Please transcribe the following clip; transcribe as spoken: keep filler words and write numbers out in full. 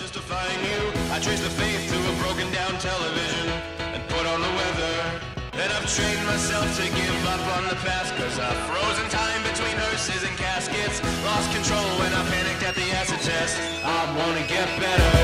justifying you. I trace the faith to a broken down television and put on the weather. And I've trained myself to give up on the past, cause I've frozen time between hearses and caskets. Lost control when I panicked at the acid test. I wanna get better.